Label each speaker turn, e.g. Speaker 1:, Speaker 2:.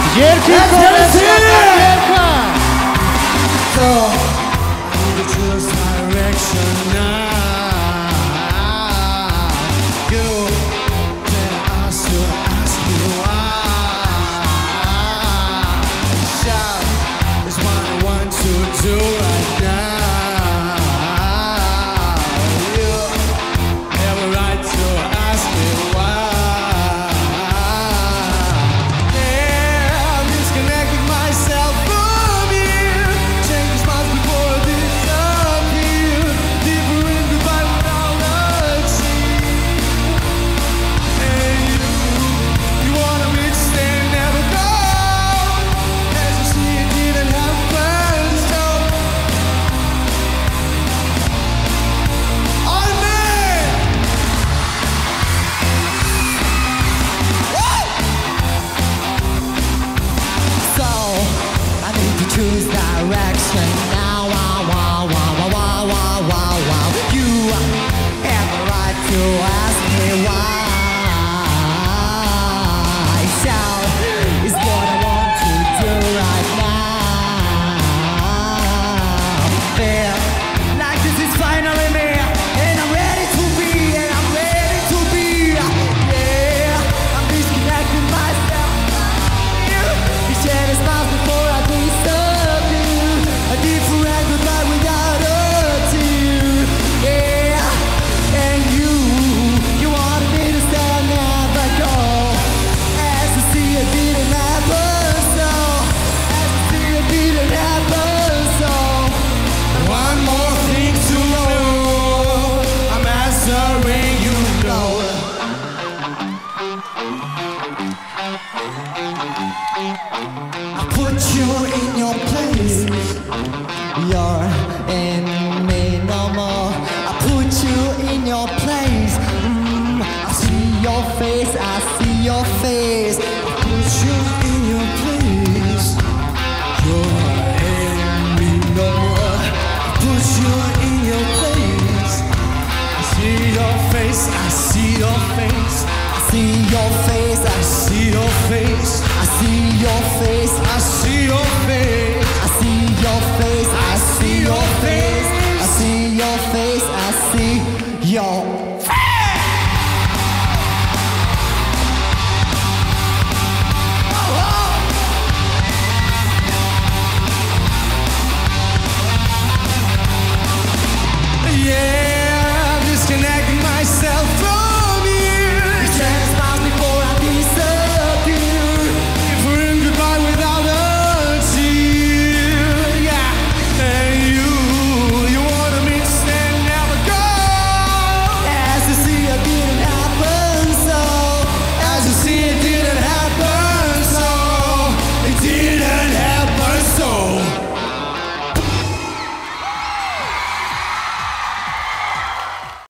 Speaker 1: Wielki koledzy!
Speaker 2: So, I need to choose direction now. You can ask me why. Shout is what I want to do right now. You have a right to ask me why. Yeah, I'm disconnecting myself from you. Change my before I disappear. Deeper in goodbye without a tear. And you wanted me to stay and never go. As you see, it didn't happen, so on me. So I need to choose direction now. You have a right to ask me why. Shout is what I want to do right now. Feel like this is finally me, and I'm ready to be, and I'm ready to be. Yeah, I'm disconnecting myself from you. You shed a smile before I disappear. A different goodbye without a tear. Yeah, and you wanted me to stay and never go. As I see it didn't happen, so as I see it didn't happen, so one more thing to know, I'm answering you no. I put you in your place. You're in me no more. I put you in your place. I see your face, I see your face. I put you in your place. You're in me no more. I put you in your place. I see your face, I see your face. I see your face, I see your face. I see your face, I see your face. I see your face, I see your face.